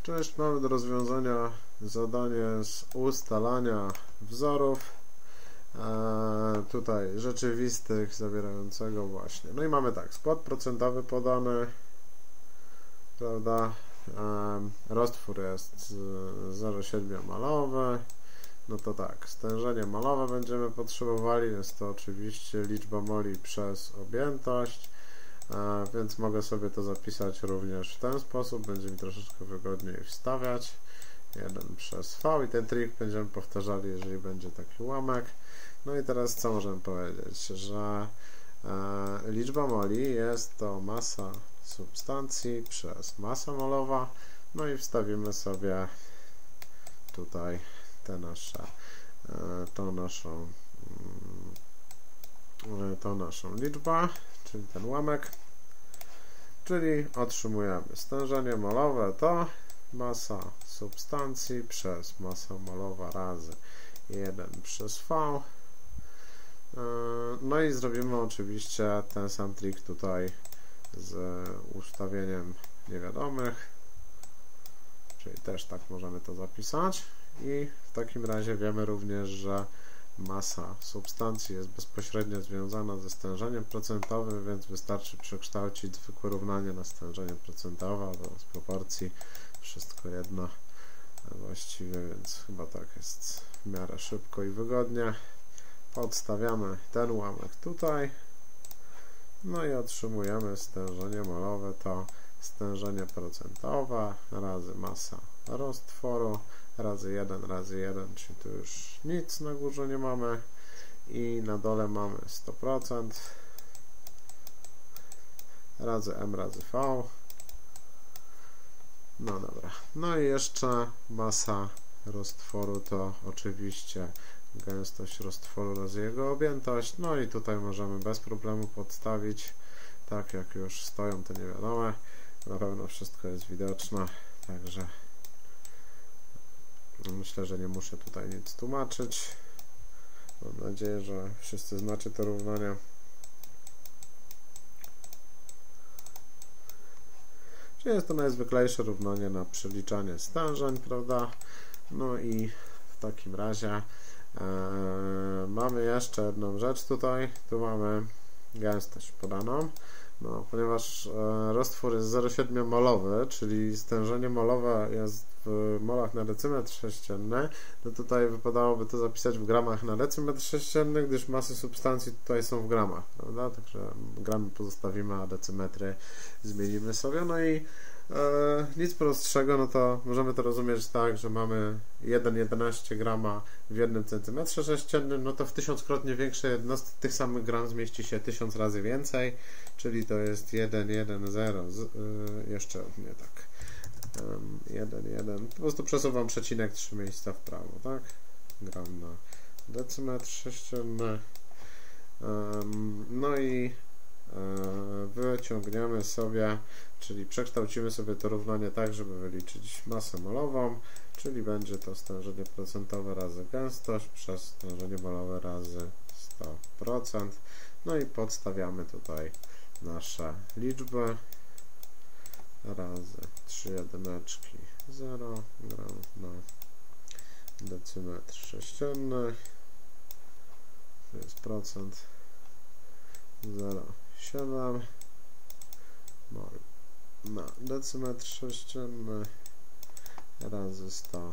Cześć, mamy do rozwiązania zadanie z ustalania wzorów tutaj rzeczywistych zawierającego właśnie. No i mamy tak, skład procentowy podany, prawda, roztwór jest 0,7 molowy, no to tak, stężenie molowe będziemy potrzebowali, jest to oczywiście liczba moli przez objętość, więc mogę sobie to zapisać również w ten sposób, będzie mi troszeczkę wygodniej wstawiać 1 przez V i ten trik będziemy powtarzali, jeżeli będzie taki ułamek. No i teraz co możemy powiedzieć, że liczba moli jest to masa substancji przez masa molowa, no i wstawimy sobie tutaj tą naszą liczbę, czyli ten ułamek, czyli otrzymujemy stężenie molowe to masa substancji przez masa molowa razy 1 przez V. No i zrobimy oczywiście ten sam trik tutaj z ustawieniem niewiadomych, czyli też tak możemy to zapisać i w takim razie wiemy również, że masa substancji jest bezpośrednio związana ze stężeniem procentowym, więc wystarczy przekształcić zwykłe równanie na stężenie procentowe, bo z proporcji wszystko jedno właściwie, więc chyba tak jest w miarę szybko i wygodnie. Podstawiamy ten ułamek tutaj, no i otrzymujemy stężenie molowe to stężenie procentowe razy masa roztworu razy 1 razy 1, czyli tu już nic na górze nie mamy i na dole mamy 100% razy m razy v. No dobra, no i jeszcze masa roztworu to oczywiście gęstość roztworu razy jego objętość, no i tutaj możemy bez problemu podstawić, tak jak już stoją te niewiadome, na pewno wszystko jest widoczne, także myślę, że nie muszę tutaj nic tłumaczyć. Mam nadzieję, że wszyscy znacie to równanie. Czyli jest to najzwyklejsze równanie na przeliczanie stężeń, prawda? No i w takim razie mamy jeszcze jedną rzecz tutaj. Tu mamy gęstość podaną. No, ponieważ roztwór jest 0,7 molowy, czyli stężenie molowe jest w molach na decymetr sześcienny, to tutaj wypadałoby to zapisać w gramach na decymetr sześcienny, gdyż masy substancji tutaj są w gramach, prawda? Także gramy pozostawimy, a decymetry zmienimy sobie. No i nic prostszego, no to możemy to rozumieć tak, że mamy 1,11 grama w 1 centymetrze sześciennym, no to w 1000-krotnie większej jednostce tych samych gram zmieści się 1000 razy więcej, czyli to jest 1,10, jeszcze nie tak, 1,1, po prostu przesuwam przecinek 3 miejsca w prawo, tak, gram na decymetr sześcienny, no i wyciągniemy sobie, czyli przekształcimy sobie to równanie tak, żeby wyliczyć masę molową, czyli będzie to stężenie procentowe razy gęstość przez stężenie molowe razy 100%. No i podstawiamy tutaj nasze liczby razy 3 jedyneczki 0 gram na decymetr sześcienny, to jest procent 0,7 mol na decymetr sześcienny razy 100%.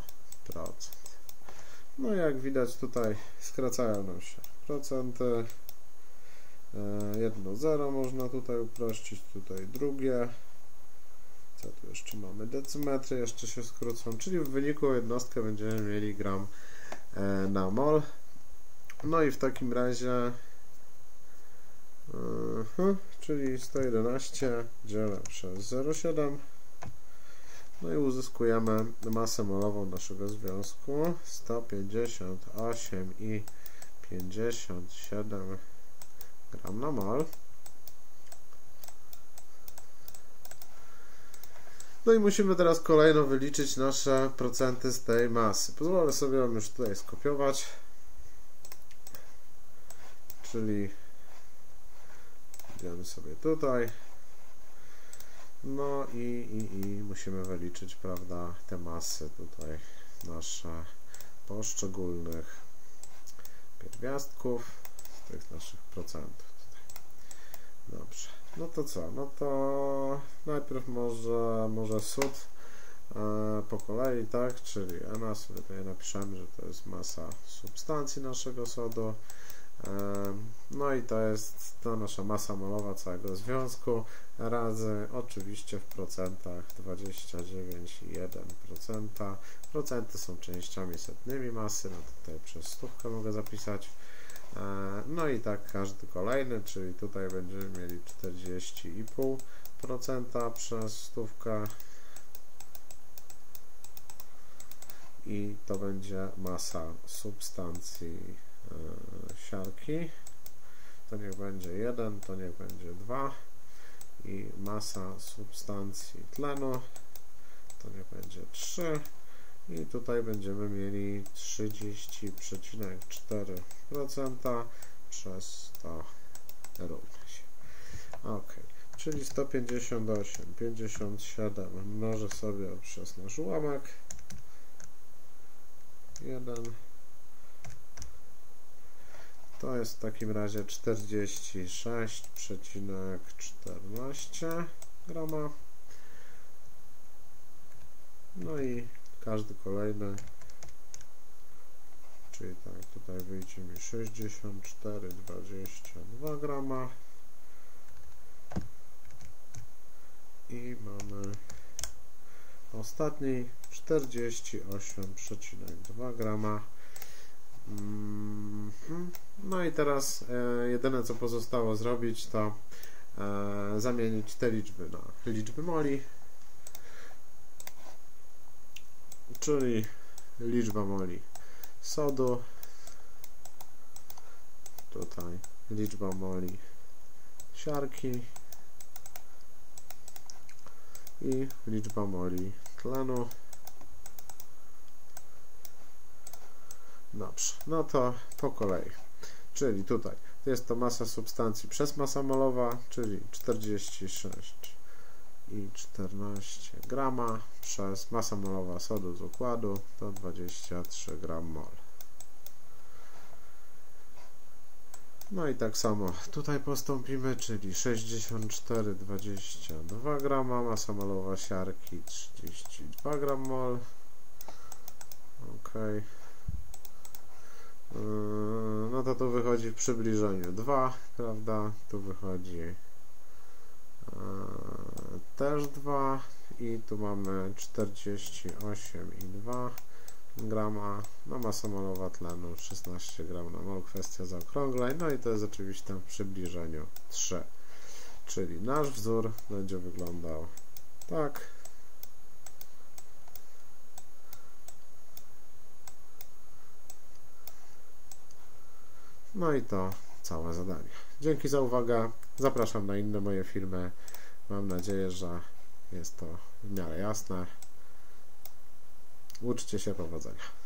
No jak widać tutaj skracają nam się procenty, jedno 0 można tutaj uprościć, tutaj drugie, co tu jeszcze mamy, decymetry jeszcze się skrócą, czyli w wyniku jednostkę będziemy mieli gram na mol. No i w takim razie czyli 111 dzielę przez 0,7, no i uzyskujemy masę molową naszego związku 158,57 gram na mol. No i musimy teraz kolejno wyliczyć nasze procenty z tej masy. Pozwolę sobie ją już tutaj skopiować, czyli idziemy sobie tutaj, No i musimy wyliczyć, prawda, te masy tutaj nasze poszczególnych pierwiastków z tych naszych procentów tutaj. Dobrze, no to co? No to najpierw może sód po kolei, tak? Czyli Na sobie tutaj napiszemy, że to jest masa substancji naszego sodu. No i to jest ta nasza masa molowa całego związku razy oczywiście w procentach 29,1%. Procenty są częściami setnymi masy, no tutaj przez stówkę mogę zapisać. No i tak każdy kolejny, czyli tutaj będziemy mieli 40,5% przez stówkę i to będzie masa substancji siarki. To niech będzie 1, to niech będzie 2 i masa substancji tlenu to niech będzie 3 i tutaj będziemy mieli 30,4% przez 100 równa się. Ok, czyli 158,57 mnożę sobie przez nasz ułamek 1. To jest w takim razie 46,14 grama. No i każdy kolejny, czyli tak, tutaj wyjdzie mi 64,22 grama. I mamy ostatni 48,2 grama. No i teraz jedyne co pozostało zrobić, to zamienić te liczby na liczby moli, czyli liczba moli sodu, tutaj liczba moli siarki i liczba moli tlenu. Dobrze, no to po kolei, czyli tutaj jest to masa substancji przez masa molowa, czyli 46,14 grama przez masa molowa sodu z układu to 23 gram mol. No i tak samo tutaj postąpimy, czyli 64,22 grama, masa molowa siarki 32 gram mol. Ok. No to tu wychodzi w przybliżeniu 2, prawda? Tu wychodzi też 2 i tu mamy 48,2 grama, no masa molowa tlenu 16 gram na mol, kwestia zaokrągleń, no i to jest oczywiście w przybliżeniu 3, czyli nasz wzór będzie wyglądał tak. No i to całe zadanie. Dzięki za uwagę. Zapraszam na inne moje filmy. Mam nadzieję, że jest to w miarę jasne. Uczcie się, powodzenia.